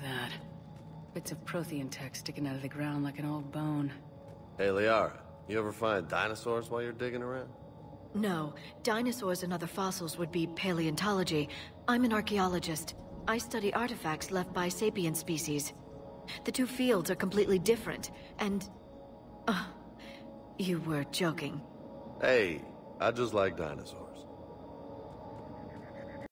that. Bits of Prothean tech sticking out of the ground like an old bone. Hey, Liara, you ever find dinosaurs while you're digging around? No, dinosaurs and other fossils would be paleontology. I'm an archaeologist. I study artifacts left by sapient species. The two fields are completely different, and... you were joking. Hey, I just like dinosaurs.